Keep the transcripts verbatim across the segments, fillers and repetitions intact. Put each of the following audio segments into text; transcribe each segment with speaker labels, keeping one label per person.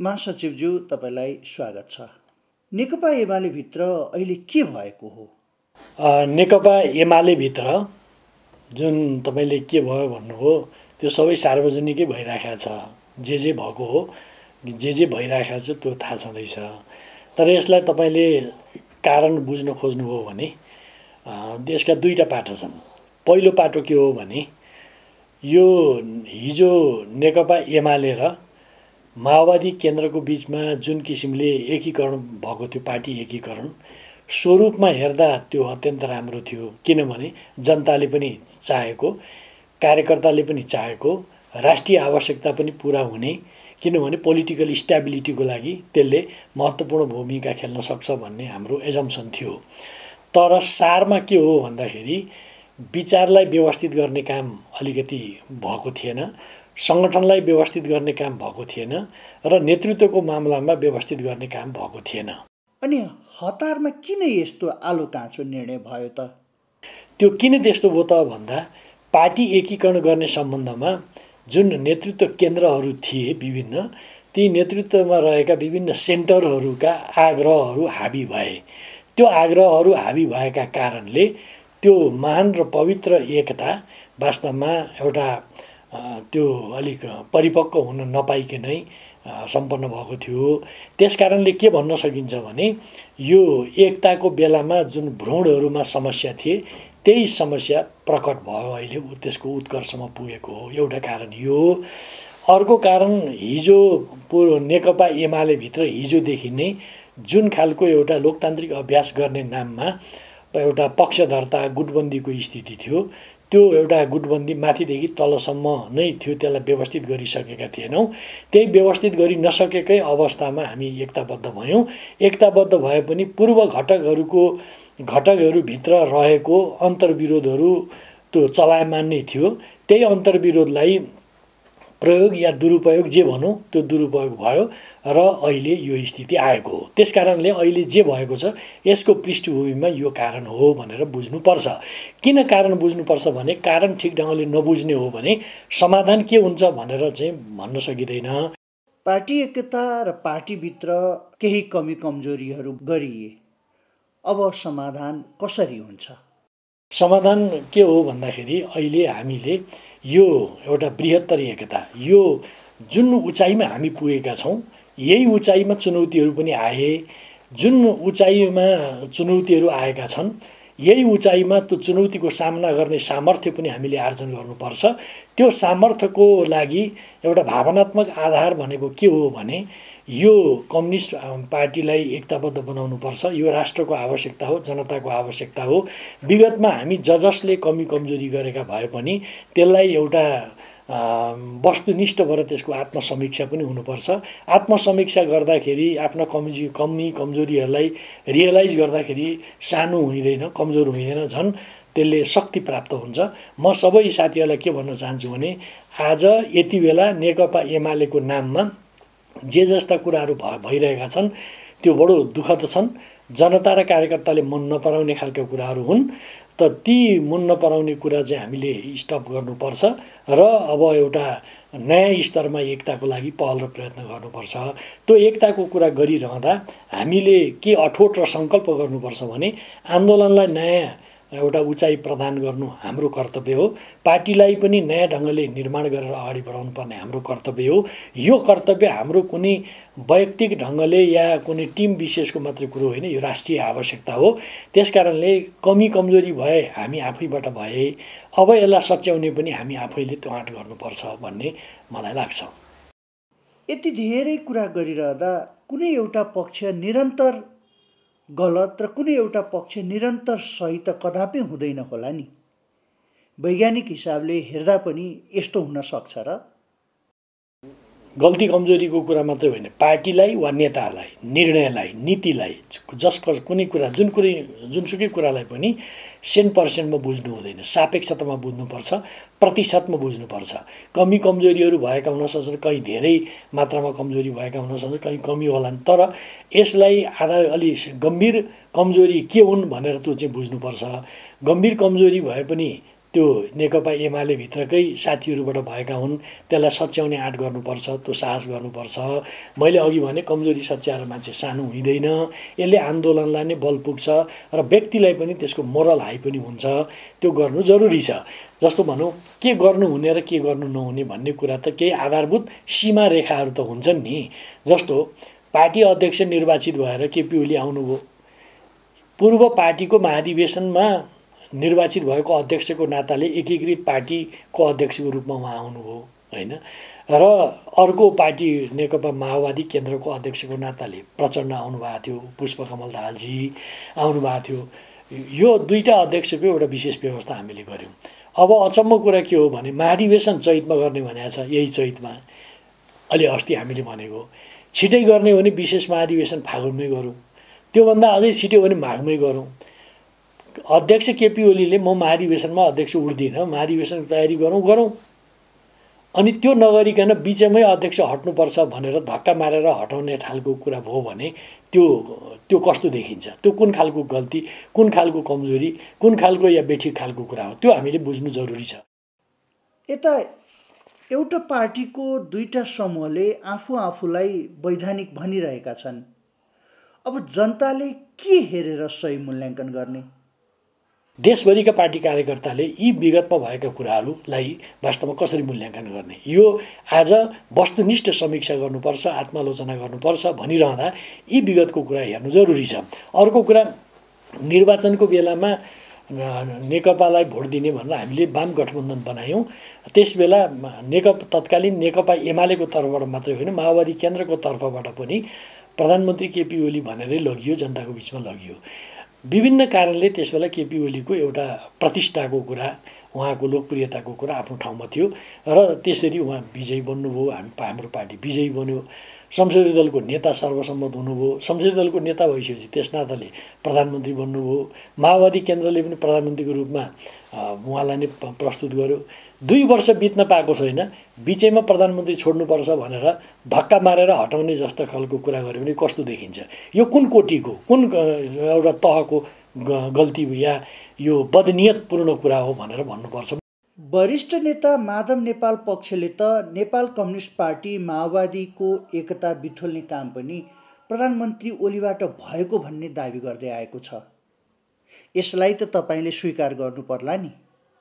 Speaker 1: महासचिवज्यू तपाईलाई स्वागत छ। नेकपा एमाले भित्र अहिले के भएको हो?
Speaker 2: नेकपा एमाले भित्र जुन तपाईले के भयो भन्नुभयो त्यो सबै सार्वजनिकै भइराखेको छ। जे जे भएको हो, जे जे भइराखेको छ त्यो थाहा छँदैछ। तर यसलाई तपाईले कारण बुझ्न खोज्नुभयो भने देशका दुईटा पाटो छन्। पहिलो पाटो के हो भने यो हिजो नेकपा एमाले र माओवादी केन्द्रको बीचमा जुन किसिमले एकीकरण भएको थियो, पार्टी एकीकरण, स्वरूपमा हेर्दा त्यो अत्यन्त राम्रो थियो। किनभने जनताले पनि चाहेको, कार्यकर्ताले पनि चाहेको, राष्ट्रिय आवश्यकता पनि पुरा हुने, किनभने पोलिटिकल स्टेबिलिटीको लागि त्यसले महत्त्वपूर्ण भूमिका खेल्न सक्छ भन्ने हाम्रो एजम्सन थियो। तर सारमा के हो भन्दाखेरि विचारलाई व्यवस्थित गर्ने काम अलिकति भएको थिएन, सङ्गठनलाई व्यवस्थित गर्ने काम भएको थिएन र नेतृत्वको मामलामा व्यवस्थित गर्ने काम भएको थिएन।
Speaker 1: अनि हतारमा किन यस्तो आलो काँचो निर्णय भयो त?
Speaker 2: त्यो किन त्यस्तो भयो त भन्दा पार्टी एकीकरण गर्ने सम्बन्धमा जुन नेतृत्व केन्द्रहरू थिए विभिन्न, ती नेतृत्वमा रहेका विभिन्न सेन्टरहरूका आग्रहहरू हाबी भए। त्यो आग्रहहरू हाबी भएका कारणले त्यो महान र पवित्र एकता वास्तवमा एउटा त्यो अलिक परिपक्व हुन नपाइकनै सम्पन्न भएको थियो। त्यसकारणले के भन्न सकिन्छ भने यो एकताको बेलामा जुन भ्रूणहरूमा समस्या थिए त्यही समस्या प्रकट भयो, अहिले त्यसको उत्कर्षमा पुगेको हो। एउटा कारण यो। अर्को कारण हिजो पूर्व नेकपा एमाले भित्र हिजोदेखि नै जुन खालको एउटा लोकतान्त्रिक अभ्यास गर्ने नाममा एउटा पक्षधर्ता गुटबन्दीको स्थिति थियो, त्यो एउटा गुटबन्दी माथिदेखि तलसम्म नै थियो, त्यसलाई व्यवस्थित गरिसकेका थिएनौँ। त्यही व्यवस्थित गरि नसकेकै अवस्थामा हामी एकताबद्ध भयौँ। एकताबद्ध भए पनि पूर्व घटकहरूको घटकहरूभित्र रहेको अन्तर्विरोधहरू त्यो चलायमान नै थियो। त्यही अन्तर्विरोधलाई प्रयोग या दुरुपयोग जे भनौँ त्यो दुरुपयोग भयो र अहिले यो स्थिति आएको हो। त्यसकारणले अहिले जे भएको छ यसको पृष्ठभूमिमा यो कारण हो भनेर बुझ्नुपर्छ। किन कारण बुझ्नुपर्छ भने कारण ठिक ढङ्गले नबुझ्ने हो भने समाधान के हुन्छ भनेर चाहिँ भन्न सकिँदैन।
Speaker 1: पार्टी एकता र पार्टीभित्र केही कमी कमजोरीहरू गरिए, अब समाधान कसरी हुन्छ?
Speaker 2: समाधान के हो भन्दाखेरि अहिले हामीले यो एउटा बृहत्तर एकता, यो जुन उचाइमा हामी पुगेका छौँ यही उचाइमा चुनौतीहरू पनि आए। जुन उचाइमा चुनौतीहरू आएका छन् यही उचाइमा त्यो चुनौतीको सामना गर्ने सामर्थ्य पनि हामीले आर्जन गर्नुपर्छ। त्यो सामर्थ्यको लागि एउटा भावनात्मक आधार भनेको के हो भने यो कम्युनिस्ट पार्टीलाई एकताबद्ध बनाउनुपर्छ। यो राष्ट्रको आवश्यकता हो, जनताको आवश्यकता हो। विगतमा हामी ज जसले कमी कमजोरी गरेका भए पनि त्यसलाई एउटा वस्तुनिष्ठ भएर त्यसको आत्मसमीक्षा पनि हुनुपर्छ। आत्मसमीक्षा गर्दाखेरि आफ्ना कमी कमी कमजोरीहरूलाई रियलाइज गर्दाखेरि सानो हुँदैन, कमजोर हुँदैन, झन् त्यसले शक्ति प्राप्त हुन्छ। म सबै साथीहरूलाई के भन्न चाहन्छु भने आज यति बेला नेकपा एमालेको नाममा जे जस्ता कुराहरू भइरहेका छन् त्यो बडो दुःखद छन्। जनता र कार्यकर्ताले मन नपराउने खालका कुराहरू हुन्। त ती मन नपराउने कुरा चाहिँ हामीले स्टप गर्नुपर्छ र अब एउटा नयाँ स्तरमा एकताको लागि पहल र प्रयत्न गर्नुपर्छ। त्यो एकताको कुरा गरिरहँदा हामीले के अठोट र सङ्कल्प गर्नुपर्छ भने आन्दोलनलाई नयाँ एउटा उचाइ प्रदान गर्नु हाम्रो कर्तव्य हो। पार्टीलाई पनि नयाँ ढङ्गले निर्माण गरेर अगाडि बढाउनु पर्ने हाम्रो कर्तव्य हो। यो कर्तव्य हाम्रो कुनै वैयक्तिक ढङ्गले या कुनै टिम विशेषको मात्रै कुरो होइन, यो राष्ट्रिय आवश्यकता हो। त्यसकारणले कमी कमजोरी भए हामी आफैबाट भए, अब यसलाई सच्याउने पनि हामी आफैले त्यो आँट गर्नुपर्छ भन्ने मलाई लाग्छ।
Speaker 1: यति धेरै कुरा गरिरहँदा कुनै एउटा पक्ष निरन्तर गलत र कुनै एउटा पक्ष निरन्तर सही त कदापि हुँदैन होला नि? वैज्ञानिक हिसाबले हेर्दा पनि यस्तो हुन सक्छ र?
Speaker 2: गल्ती कमजोरीको कुरा मात्रै होइन, पार्टीलाई वा नेतालाई, निर्णयलाई, नीतिलाई, जसको कुनै कुरा जुन कुनै जुनसुकै कुरालाई पनि सेन्ट पर्सेन्टमा बुझ्नु हुँदैन, सापेक्षतामा बुझ्नुपर्छ, प्रतिशतमा बुझ्नुपर्छ। कमी कमजोरीहरू भएका हुन सक्छन्, कहीँ धेरै मात्रामा कमजोरी भएका हुन सक्छन्, कहीँ कमी होलान्, तर यसलाई आधा अलि गम्भीर कमजोरी के हुन् भनेर त्यो चाहिँ बुझ्नुपर्छ। गम्भीर कमजोरी भए पनि त्यो नेकपा एमाले भित्रकै साथीहरूबाट भएका हुन्, त्यसलाई सच्याउने आँट गर्नुपर्छ, त्यो साहस गर्नुपर्छ। मैले अघि भने कमजोरी सच्याएर मान्छे सानो हुँदैन, यसले आन्दोलनलाई नै बल पुग्छ र व्यक्तिलाई पनि त्यसको मोरल हाई पनि हुन्छ, त्यो गर्नु जरुरी छ। जस्तो भनौँ के गर्नुहुने र के गर्नु नहुने भन्ने कुरा त केही आधारभूत सीमा रेखाहरू त हुन्छन् नि। जस्तो पार्टी अध्यक्ष निर्वाचित भएर केपी ओली आउनुभयो, पूर्व पार्टीको महाधिवेशनमा निर्वाचित भएको अध्यक्षको नाताले एकीकृत पार्टीको अध्यक्षको रूपमा उहाँ आउनुभयो होइन, र अर्को पार्टी नेकपा माओवादी केन्द्रको अध्यक्षको नाताले प्रचण्ड आउनुभएको थियो, पुष्पकमल दाहालजी आउनुभएको थियो। यो दुईटा अध्यक्षको एउटा विशेष व्यवस्था हामीले गऱ्यौँ। अब अचम्मको कुरा के हो भने महाधिवेशन चैतमा गर्ने भनेको छ, यही चैतमा अलि अस्ति हामीले भनेको छिटै गर्ने हो भने विशेष महाधिवेशन फागुनमै गरौँ, त्योभन्दा अझै छिटो हो भने माघमै गरौँ। अध्यक्ष केपी ओलीले म महाधिवेशनमा अध्यक्ष उठ्दिनँ, महाधिवेशनको तयारी गरौँ गरौँ अनि त्यो नगरिकन बिचमै अध्यक्ष हट्नुपर्छ भनेर धक्का मारेर हटाउने खालको कुरा भयो भने त्यो त्यो कस्तो देखिन्छ, त्यो कुन खालको गल्ती, कुन खालको कमजोरी, कुन खालको या बेठिक खालको कुरा हो, त्यो हामीले बुझ्नु जरुरी छ।
Speaker 1: यता एउटा पार्टीको दुईटा समूहले आफू आफूलाई वैधानिक भनिरहेका छन्। अब जनताले के हेरेर सही मूल्याङ्कन गर्ने?
Speaker 2: देशभरिका पार्टी कार्यकर्ताले यी विगतमा भएका कुराहरूलाई वास्तवमा कसरी मूल्याङ्कन गर्ने, यो आज वस्तुनिष्ठ समीक्षा गर्नुपर्छ, आत्मालोचना गर्नुपर्छ भनिरहँदा यी विगतको कुरा हेर्नु जरुरी छ। अर्को कुरा, निर्वाचनको बेलामा नेकपालाई भोट दिने भनेर हामीले वाम गठबन्धन बनायौँ। त्यसबेला नेकपा तत्कालीन नेकपा एमालेको तर्फबाट मात्रै होइन, माओवादी केन्द्रको तर्फबाट पनि प्रधानमन्त्री केपी ओली भनेरै लगियो, जनताको बिचमा लगियो। विभिन्न कारणले त्यसबेला केपी ओलीको एउटा प्रतिष्ठाको कुरा, उहाँको लोकप्रियताको कुरा आफ्नो ठाउँमा थियो र त्यसरी उहाँ विजयी बन्नुभयो, हामी हाम्रो पार्टी विजयी बन्यो, संसदीय दलको नेता सर्वसम्मत हुनुभयो, संसदीय दलको नेता भइसकेपछि त्यस नाताले प्रधानमन्त्री बन्नुभयो, माओवादी केन्द्रले पनि प्रधानमन्त्रीको रूपमा उहाँलाई नै प्रस्तुत गर्यो। दुई वर्ष बित्न पाएको छैन, बिचैमा प्रधानमन्त्री छोड्नुपर्छ भनेर धक्का मारेर हटाउने जस्तो खालको कुरा गर्यो भने कस्तो देखिन्छ? यो कुन कोटिको, कुन एउटा तहको गल्ती या यो बदनियतपूर्ण कुरा हो भनेर भन्नुपर्छ।
Speaker 1: वरिष्ठ नेता माधव नेपाल पक्षले त नेपाल कम्युनिस्ट पार्टी माओवादीको एकता बिथोल्ने काम पनि प्रधानमन्त्री ओलीबाट भएको भन्ने दाबी गर्दै आएको छ। यसलाई त तपाईँले स्वीकार गर्नु पर्ला नि।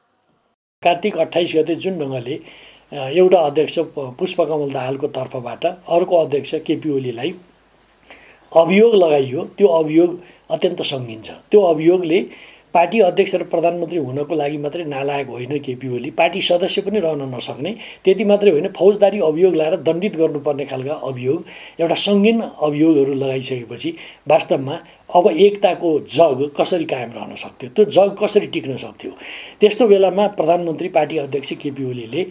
Speaker 2: कार्तिक अट्ठाइस गते जुन ढङ्गले एउटा अध्यक्ष पुष्पकमल दाहालको तर्फबाट अर्को अध्यक्ष केपी ओलीलाई अभियोग लगाइयो, त्यो अभियोग अत्यन्त सङ्गीन छ। त्यो अभियोगले पार्टी अध्यक्ष र प्रधानमन्त्री हुनको लागि मात्रै नालायक होइन केपी ओली, पार्टी सदस्य पनि रहन नसक्ने, त्यति मात्रै होइन फौजदारी अभियोग लगाएर दण्डित गर्नुपर्ने खालका अभियोग, एउटा सङ्गीन अभियोगहरू लगाइसकेपछि वास्तवमा अब एकताको जग कसरी कायम रहन सक्थ्यो, त्यो जग कसरी टिक्न सक्थ्यो? त्यस्तो बेलामा प्रधानमन्त्री पार्टी अध्यक्ष केपी ओलीले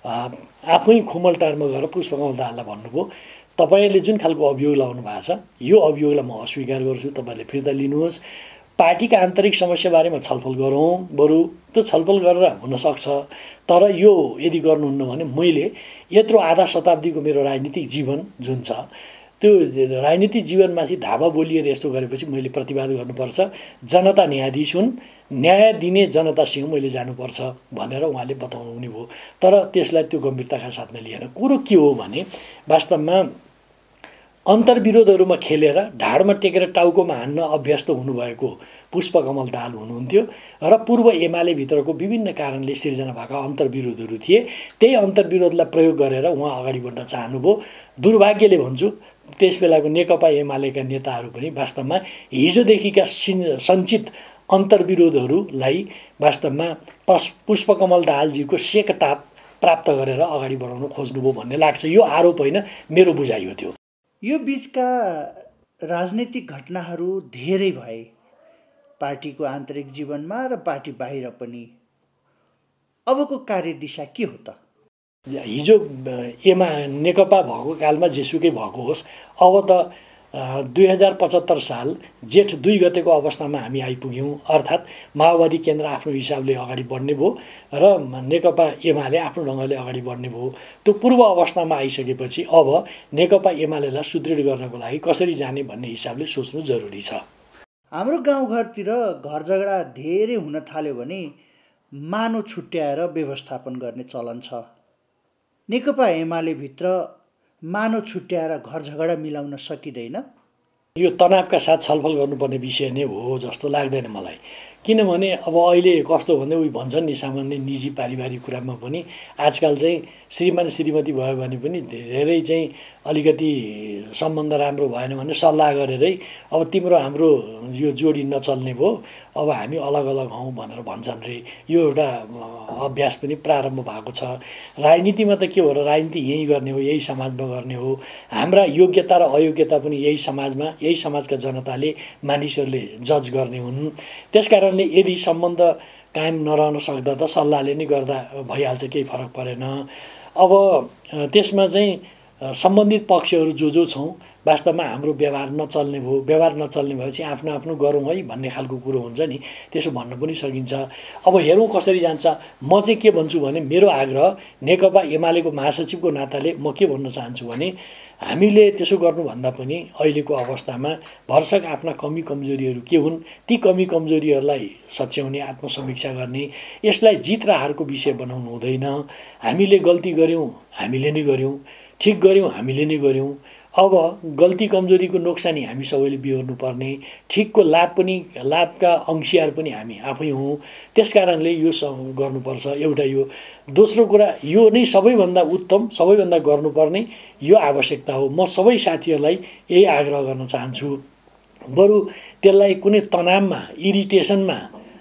Speaker 2: आफै खुमलटारमा गएर पुष्पकमल दाहाललाई भन्नुभयो, तपाईँले जुन खालको अभियोग लगाउनु भएको छ यो अभियोगलाई म अस्वीकार गर्छु, तपाईँले फिर्ता लिनुहोस्, पार्टीका आन्तरिक समस्याबारेमा छलफल गरौँ, बरु त्यो छलफल गरेर हुनसक्छ, तर यो यदि गर्नुहुन्न भने मैले यत्रो आधा शताब्दीको मेरो राजनीतिक जीवन जुन छ त्यो राजनीतिक जीवनमाथि धावा बोलिएर यस्तो गरेपछि मैले प्रतिवाद गर्नुपर्छ, जनता न्यायाधीश हुन्, न्याय दिने जनतासँग मैले जानुपर्छ भनेर उहाँले बताउनु हुने भयो। तर त्यसलाई त्यो गम्भीरताका साथमा लिएन। कुरो के हो भने वास्तवमा अन्तर्विरोधहरूमा खेलेर ढाडमा टेकेर टाउकोमा हान्न अभ्यस्त हुनुभएको पुष्पकमल दाहाल हुनुहुन्थ्यो र पूर्व एमाले भित्रको विभिन्न कारणले सिर्जना भएका अन्तर्विरोधहरू थिए। त्यही अन्तर्विरोधलाई प्रयोग गरेर उहाँ अगाडि बढ्न चाहनुभयो। दुर्भाग्यले भन्छु त्यस बेलाको नेकपा एमालेका नेताहरू पनि वास्तवमा हिजोदेखिका सञ्चित अन्तर्विरोधहरूलाई वास्तवमा पुष्पकमल दाहालजीको सेकताप प्राप्त गरेर अगाडि बढाउन खोज्नुभयो भन्ने लाग्छ। यो आरोप होइन, मेरो बुझाइ हो त्यो।
Speaker 1: यो बीचका राजनीतिक घटनाहरू धेरै भए, पार्टीको आन्तरिक जीवनमा र पार्टी बाहिर पनि। अबको कार्यदिशा के हो त?
Speaker 2: हिजो एमा नेकपा भएको कालमा जेसुकै भएको होस्, अब त दुई हजार पचहत्तर साल जेठ दुई गतेको अवस्थामा हामी आइपुग्यौँ। अर्थात् माओवादी केन्द्र आफ्नो हिसाबले अगाडि बढ्ने भयो र नेकपा एमाले आफ्नो ढङ्गले अगाडि बढ्ने भयो। त्यो पूर्व अवस्थामा आइसकेपछि अब नेकपा एमालेलाई सुदृढ गर्नको लागि कसरी जाने भन्ने हिसाबले सोच्नु जरुरी छ।
Speaker 1: हाम्रो गाउँघरतिर घर झगडा धेरै हुन थाल्यो भने मानो छुट्याएर व्यवस्थापन गर्ने चलन छ। नेकपा एमाले भित्र मानो छुट्याएर घर झगडा मिलाउन सकिँदैन।
Speaker 2: यो तनावका साथ छलफल गर्नुपर्ने विषय नै हो जस्तो लाग्दैन मलाई। किनभने अब अहिले कस्तो भन्दै उही भन्छन् नि, सामान्य निजी पारिवारिक कुरामा पनि आजकल चाहिँ श्रीमान श्रीमती भयो भने पनि धेरै चाहिँ अलिकति सम्बन्ध राम्रो भएन भने सल्लाह गरेरै अब तिम्रो हाम्रो यो जोडी नचल्ने भयो, अब हामी अलग अलग हौँ भनेर भन्छन् रे। यो एउटा अभ्यास पनि प्रारम्भ भएको छ। राजनीतिमा त के हो र, राजनीति यही गर्ने हो, यही समाजमा गर्ने हो। हाम्रा योग्यता र अयोग्यता पनि यही समाजमा, यही समाजका जनताले, मानिसहरूले जज गर्ने हुन्। त्यसकारणले यदि सम्बन्ध कायम नरहन सक्दा त सल्लाहले नै गर्दा भइहाल्छ, केही फरक परेन। अब त्यसमा चाहिँ सम्बन्धित पक्षहरू जो जो छौँ वास्तवमा हाम्रो व्यवहार नचल्ने भयो, व्यवहार नचल्ने भएपछि आफ्नो आफ्नो गरौँ है भन्ने खालको कुरो हुन्छ नि, त्यसो भन्न पनि सकिन्छ। अब हेरौँ कसरी जान्छ। म चाहिँ के भन्छु भने मेरो आग्रह नेकपा एमालेको महासचिवको नाताले म के भन्न चाहन्छु भने हामीले त्यसो गर्नुभन्दा पनि अहिलेको अवस्थामा भरसक आफ्ना कमी कमजोरीहरू के हुन् ती कमी कमजोरीहरूलाई सच्याउने, आत्मसमीक्षा गर्ने, यसलाई जित र हारको विषय बनाउनु हुँदैन। हामीले गल्ती गऱ्यौँ, हामीले नै गऱ्यौँ, ठिक गऱ्यौँ, हामीले नै गऱ्यौँ। अब गल्ती कमजोरीको नोक्सानी हामी सबैले बिहोर्नु पर्ने, ठिकको लाभ पनि, लाभका अंशियार पनि हामी आफै हौँ। त्यसकारणले यो गर्नुपर्छ एउटा। यो दोस्रो कुरा, यो नै सबैभन्दा उत्तम, सबैभन्दा गर्नुपर्ने यो आवश्यकता हो। म सबै साथीहरूलाई यही आग्रह गर्न चाहन्छु। बरु त्यसलाई कुनै तनावमा, इरिटेसनमा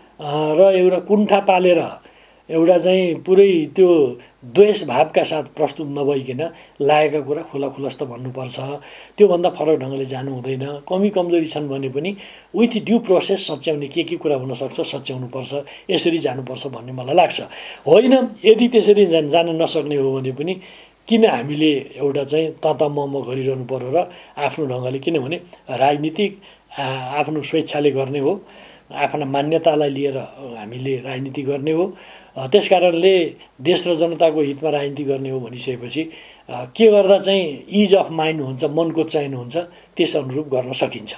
Speaker 2: र एउटा कुण्ठा पालेर एउटा चाहिँ पुरै त्यो द्वेष भावका साथ प्रस्तुत नभइकन लागेका कुरा खुला खुलस्त भन्नुपर्छ। त्योभन्दा फरक ढङ्गले जानु हुँदैन। कमी कमजोरी छन् भने पनि विथ ड्यु प्रोसेस सच्याउने के के कुरा हुनसक्छ सच्याउनुपर्छ, यसरी जानुपर्छ भन्ने मलाई लाग्छ। होइन यदि त्यसरी जान नसक्ने हो भने पनि किन हामीले एउटा चाहिँ तत मम गरिरहनु पर्यो र आफ्नो ढङ्गले, किनभने राजनीतिक आफ्नो स्वेच्छाले गर्ने हो, आफ्ना मान्यतालाई लिएर हामीले राजनीति गर्ने हो। त्यसकारणले देश र जनताको हितमा राजनीति गर्ने हो भनिसकेपछि के गर्दा चाहिँ इज अफ माइन्ड हुन्छ, मनको चयन हुन्छ, त्यस अनुरूप गर्न सकिन्छ।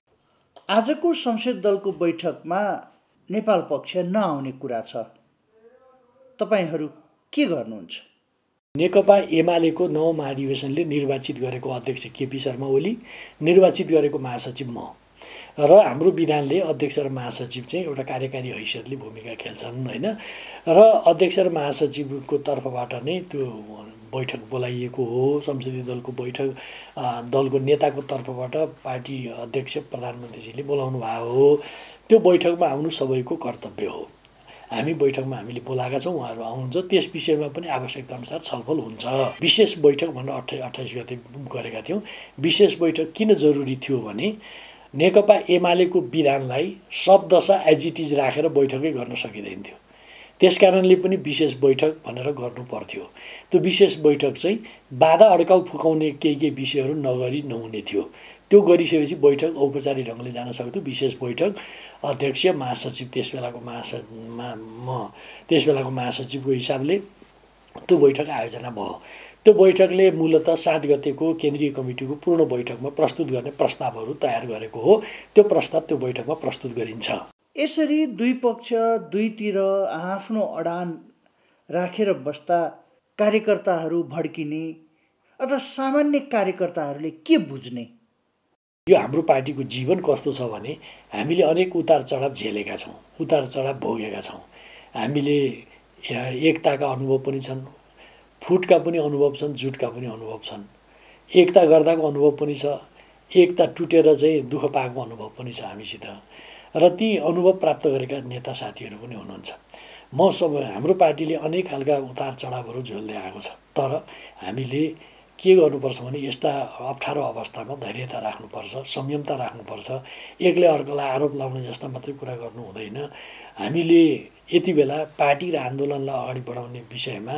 Speaker 1: आजको संसद दलको बैठकमा नेपाल पक्ष नआउने कुरा छ, तपाईहरू के गर्नुहुन्छ?
Speaker 2: नेकपा एमालेको नौ महाधिवेशनले निर्वाचित गरेको अध्यक्ष केपी शर्मा ओली, निर्वाचित गरेको महासचिव म र हाम्रो विधानले अध्यक्ष र महासचिव चाहिँ एउटा कार्यकारी हैसियतले भूमिका खेल्छन् होइन। र अध्यक्ष र महासचिवको तर्फबाट नै त्यो बैठक बोलाइएको हो। संसदीय दलको बैठक दलको नेताको तर्फबाट पार्टी अध्यक्ष प्रधानमन्त्रीजीले बोलाउनु भएको हो। त्यो बैठकमा आउनु सबैको कर्तव्य हो। हामी बैठकमा हामीले बोलाएका छौँ, उहाँहरू आउनुहुन्छ, त्यस विषयमा पनि आवश्यकता अनुसार छलफल हुन्छ। विशेष बैठक भनेर अठा अठाइस गते गरेका थियौँ। विशेष बैठक किन जरुरी थियो भने नेकपा एमालेको विधानलाई सददशा एज इट इज राखेर बैठकै गर्न सकिँदैन थियो। त्यसकारणले पनि विशेष बैठक भनेर गर्नु पर्थ्यो। त्यो विशेष बैठक चाहिँ बाधा अड्काउ फुकाउने केही केही विषयहरू नगरी नहुने थियो। त्यो गरिसकेपछि बैठक औपचारिक ढङ्गले जान सक्थ्यो। विशेष बैठक अध्यक्ष, महासचिव, त्यस बेलाको महासचिव म त्यस बेलाको महासचिवको हिसाबले त्यो बैठक आयोजना भयो। त्यो बैठकले मूलतः सात गतेको केन्द्रीय कमिटीको पूर्ण बैठकमा प्रस्तुत गर्ने प्रस्तावहरू तयार गरेको हो। त्यो प्रस्ताव त्यो बैठकमा प्रस्तुत गरिन्छ।
Speaker 1: यसरी दुई पक्ष दुईतिर आफ्नो अडान राखेर बस्दा कार्यकर्ताहरू भड्किने अथवा सामान्य कार्यकर्ताहरूले के बुझ्ने?
Speaker 2: यो हाम्रो पार्टीको जीवन कस्तो छ भने हामीले अनेक उतार चढाव झेलेका छौँ, उतार चढाव भोगेका छौँ। हामीले एकताका अनुभव पनि छन्, फुटका पनि अनुभव छन्, जुटका पनि अनुभव छन्। एकता गर्दाको अनुभव पनि छ, एकता टुटेर चाहिँ दुःख पाएको अनुभव पनि छ हामीसित। र ती अनुभव प्राप्त गरेका नेता साथीहरू पनि हुनुहुन्छ। म सब हाम्रो पार्टीले अनेक खालका उतार चढावहरू झेल्दै आएको छ। तर हामीले के गर्नुपर्छ भने यस्ता अप्ठ्यारो अवस्थामा धैर्यता राख्नुपर्छ, संयमता राख्नुपर्छ। एकले अर्कोलाई आरोप लाउने जस्ता मात्रै कुरा गर्नु हुँदैन। हामीले यति बेला पार्टी र आन्दोलनलाई अगाडि बढाउने विषयमा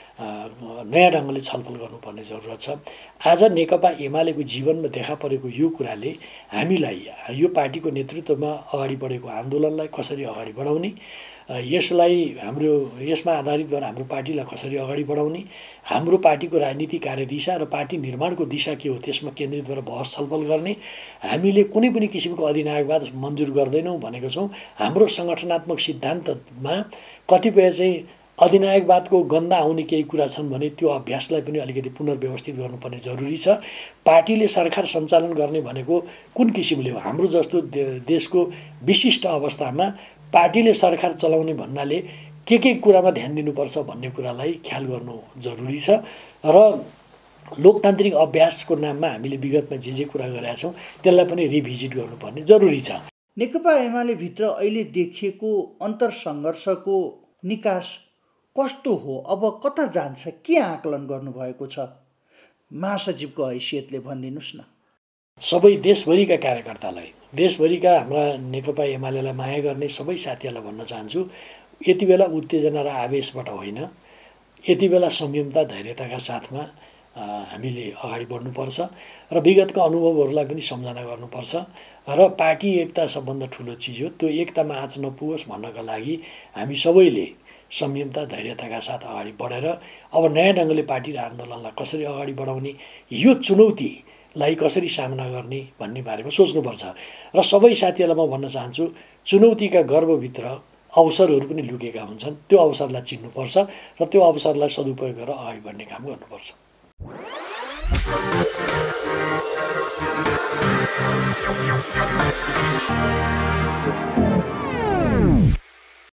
Speaker 2: नयाँ ढङ्गले छलफल गर्नुपर्ने जरुरत छ। आज नेकपा एमालेको जीवनमा देखा परेको यो कुराले हामीलाई यो पार्टीको नेतृत्वमा अगाडि बढेको आन्दोलनलाई कसरी अगाडि बढाउने, यसलाई हाम्रो यसमा आधारित भएर हाम्रो पार्टीलाई कसरी अगाडि बढाउने, हाम्रो पार्टीको राजनीतिक कार्यदिशा र पार्टी निर्माणको दिशा के हो त्यसमा केन्द्रित भएर बहस छलफल गर्ने। हामीले कुनै पनि किसिमको अधिनायकवाद मन्जुर गर्दैनौँ भनेको छौँ। हाम्रो सङ्गठनात्मक सिद्धान्तमा कतिपय चाहिँ अधिनायकवादको गन्ध आउने केही कुरा छन् भने त्यो अभ्यासलाई पनि अलिकति पुनर्व्यवस्थित गर्नुपर्ने जरुरी छ। पार्टीले सरकार सञ्चालन गर्ने भनेको कुन किसिमले हो? हाम्रो जस्तो देशको विशिष्ट अवस्थामा पार्टीले सरकार चलाउने भन्नाले के के कुरामा ध्यान दिनुपर्छ भन्ने कुरालाई ख्याल गर्नु जरुरी छ र लोकतान्त्रिक अभ्यासको नाममा हामीले विगतमा जे जे कुरा गरेका छौँ त्यसलाई पनि रिभिजिट गर्नुपर्ने जरुरी छ।
Speaker 1: नेकपा एमाले भित्र अहिले देखिएको अन्तरसङ्घर्षको निकास कस्तो हो? अब कता जान्छ? के आकलन गर्नुभएको छ? महासचिवको हैसियतले भनिदिनुहोस् न।
Speaker 2: सबै देशभरिका कार्यकर्तालाई, देशभरिका हाम्रा नेकपा एमालेलाई माया गर्ने सबै साथीहरूलाई भन्न चाहन्छु, यति बेला उत्तेजना र आवेशबाट होइन, यति बेला संयमता धैर्यताका साथमा हामीले अगाडि बढ्नुपर्छ र विगतका अनुभवहरूलाई पनि सम्झना गर्नुपर्छ र पार्टी एकता सबभन्दा ठुलो चिज हो। त्यो एकतामा आँच नपुगोस् भन्नका लागि हामी सबैले संयमता धैर्यताका साथ अगाडि बढेर अब नयाँ ढङ्गले पार्टी र आन्दोलनलाई कसरी अगाडि बढाउने, यो चुनौतीलाई कसरी सामना गर्ने भन्ने बारेमा सोच्नुपर्छ र सबै साथीहरूलाई म भन्न चाहन्छु, चुनौतीका गर्भभित्र अवसरहरू पनि लुकेका हुन्छन्। त्यो अवसरलाई चिन्नुपर्छ र त्यो अवसरलाई सदुपयोग गरेर अगाडि बढ्ने काम गर्नुपर्छ।